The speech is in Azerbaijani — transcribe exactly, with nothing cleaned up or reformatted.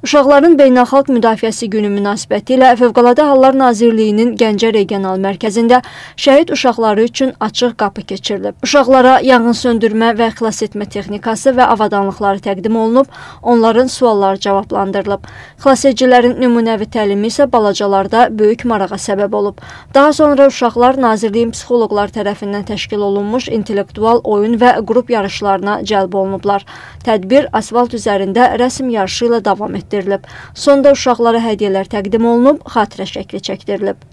Uşaqların Beynəlxalq Müdafiəsi Günü münasibətilə Fövqəladə Hallar Nazirliyinin Gəncə Regional Mərkəzində şəhid uşaqları üçün açıq qapı keçirilib. Uşaqlara yanğın söndürmə və xilas etmə texnikası və avadanlıqları təqdim olunub, onların sualları cavablandırılıb. Xilasedicilərin nümunəvi təlimi isə balacalarda böyük marağa səbəb olub. Daha sonra uşaqlar Nazirliyin psixoloqlar tərəfindən təşkil olunmuş intellektual oyun və qrup yarışlarına cəlb olunublar. Tədbir asfalt üzərində rəsm yarışı ilə davam etdirilib. Sonda uşaqlara hədiyyələr təqdim olunub, xatirə şəkli çəkdirilib.